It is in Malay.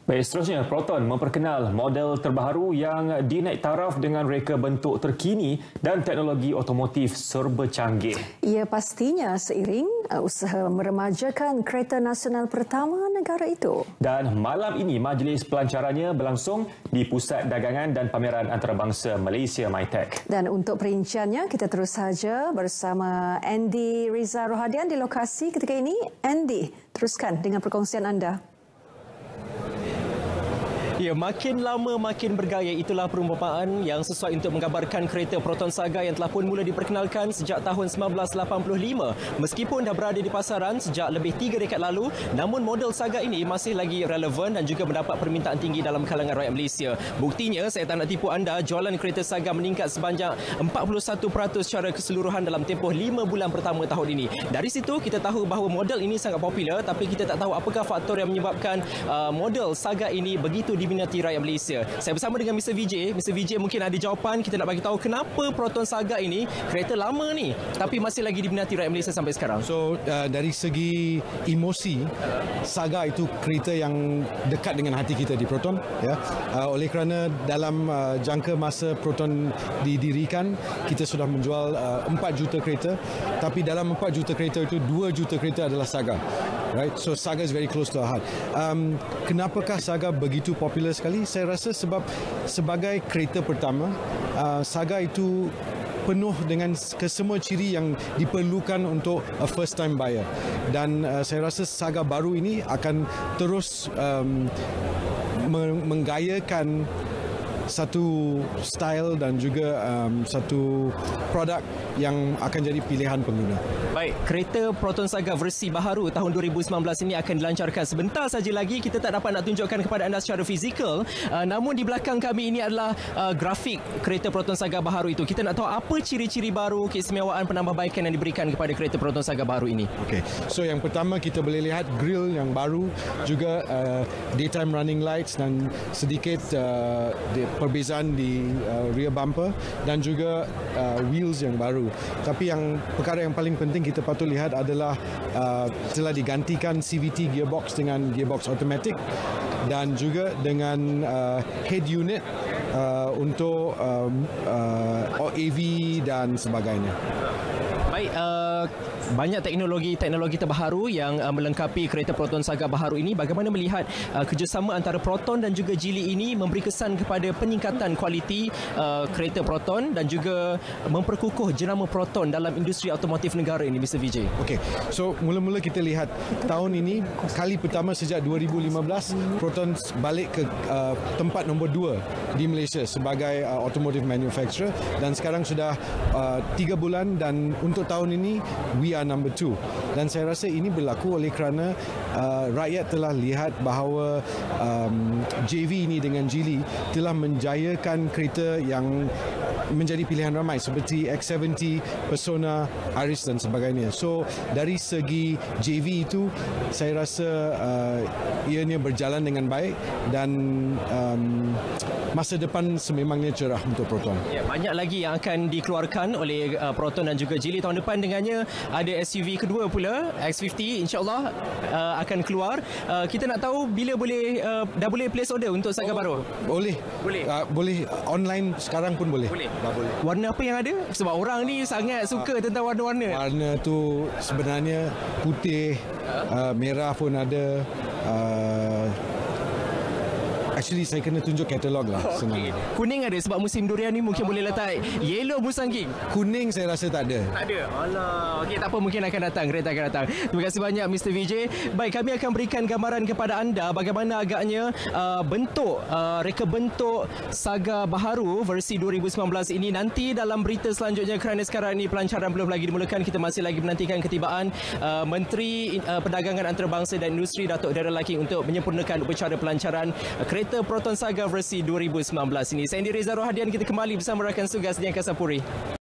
Baik, seterusnya, Proton memperkenal model terbaru yang dinaik taraf dengan reka bentuk terkini dan teknologi otomotif serba canggih. Ia pastinya seiring usaha meremajakan kereta nasional pertama negara itu. Dan malam ini, majlis pelancarannya berlangsung di Pusat Dagangan dan Pameran Antarabangsa Malaysia MITEC. Dan untuk perinciannya, kita terus saja bersama Andy Riza Rohadian di lokasi ketika ini. Andy, teruskan dengan perkongsian anda. Ya, makin lama makin bergaya, itulah perumpamaan yang sesuai untuk menggambarkan kereta Proton Saga yang telah pun mula diperkenalkan sejak tahun 1985. Meskipun dah berada di pasaran sejak lebih 3 dekad lalu, namun model Saga ini masih lagi relevan dan juga mendapat permintaan tinggi dalam kalangan rakyat Malaysia. Buktinya, saya tak nak tipu anda, jualan kereta Saga meningkat sebanyak 41% secara keseluruhan dalam tempoh 5 bulan pertama tahun ini. Dari situ kita tahu bahawa model ini sangat popular, tapi kita tak tahu apakah faktor yang menyebabkan model Saga ini begitu diminati rakyat Malaysia. Saya bersama dengan Mr. Vijay. Mr. Vijay mungkin ada jawapan, kita nak bagi tahu kenapa Proton Saga ini kereta lama ni tapi masih lagi diminati rakyat Malaysia sampai sekarang. So dari segi emosi, Saga itu kereta yang dekat dengan hati kita di Proton, ya. Oleh kerana dalam jangka masa Proton didirikan, kita sudah menjual 4 juta kereta, tapi dalam 4 juta kereta itu 2 juta kereta adalah Saga. Right, so Saga is very close to our heart. Kenapakah Saga begitu popular sekali? Saya rasa sebab sebagai kereta pertama, Saga itu penuh dengan kesemua ciri yang diperlukan untuk a first time buyer. Dan saya rasa Saga baru ini akan terus menggayakan satu style dan juga satu produk yang akan jadi pilihan pengguna. Baik, kereta Proton Saga versi baharu tahun 2019 ini akan dilancarkan sebentar saja lagi. Kita tak dapat nak tunjukkan kepada anda secara fizikal, namun di belakang kami ini adalah grafik kereta Proton Saga baharu itu. Kita nak tahu apa ciri-ciri baru, keistimewaan penambahbaikan yang diberikan kepada kereta Proton Saga baharu ini. Okey, so yang pertama kita boleh lihat grill yang baru, juga daytime running lights dan sedikit perbezaan di rear bumper dan juga wheels yang baru. Tapi yang perkara yang paling penting kita patut lihat adalah telah digantikan CVT gearbox dengan gearbox automatic dan juga dengan head unit untuk AV dan sebagainya. Baik, banyak teknologi terbaru yang melengkapi kereta Proton Saga baharu ini. Bagaimana melihat kerjasama antara Proton dan juga Geely ini memberi kesan kepada peningkatan kualiti kereta Proton dan juga memperkukuh jenama Proton dalam industri automotif negara ini, Mr. Vijay? Okey, so mula-mula kita lihat tahun ini kali pertama sejak 2015 Proton balik ke tempat nombor 2 di Malaysia sebagai automotive manufacturer, dan sekarang sudah 3 bulan dan untuk tahun ini we are number 2. Dan saya rasa ini berlaku oleh kerana rakyat telah lihat bahawa JV ini dengan Geely telah menjayakan kereta yang menjadi pilihan ramai seperti X70, Persona, Aris dan sebagainya. So dari segi JV itu saya rasa ianya berjalan dengan baik dan masa depan sememangnya cerah untuk Proton. Ya, banyak lagi yang akan dikeluarkan oleh Proton dan juga Geely tahun depan. Dengannya ada SUV kedua pula, X50, insyaAllah akan keluar. Kita nak tahu bila dah boleh place order untuk Saga baru? Boleh. Boleh online sekarang pun boleh. Dah boleh. Warna apa yang ada? Sebab orang ni sangat suka tentang warna-warna. Warna tu sebenarnya putih, merah pun ada. Actually saya kena tunjuk katalog lah. Okay. Kuning ada sebab musim durian ni mungkin boleh letak yellow Musang King. Kuning saya rasa tak ada. Tak ada. Alah. Okey, tak apa, mungkin akan datang, kereta akan datang. Terima kasih banyak Mr. Vijay. Baik, kami akan berikan gambaran kepada anda bagaimana agaknya reka bentuk Saga baharu versi 2019 ini nanti dalam berita selanjutnya, kerana sekarang ini pelancaran belum lagi dimulakan. Kita masih lagi menantikan ketibaan Menteri Perdagangan Antarabangsa dan Industri Datuk Darryl Laking untuk menyempurnakan upacara pelancaran kereta Proton Saga versi 2019 ini. Saya Andy Riza Rohadian, kita kembali bersama rakan tugas di Angkasa Puri.